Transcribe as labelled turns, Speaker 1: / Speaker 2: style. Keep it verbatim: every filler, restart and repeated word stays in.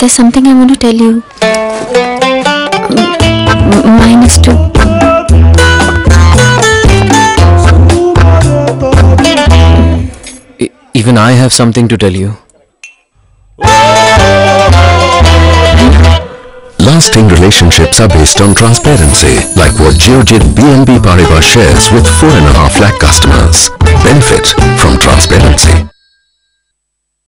Speaker 1: there's something I want to tell you. M minus two.
Speaker 2: E even I have something to tell you.
Speaker 3: Lasting relationships are based on transparency, like what Geojit B N P Paribas shares with four and a half lakh customers. Benefit from transparency.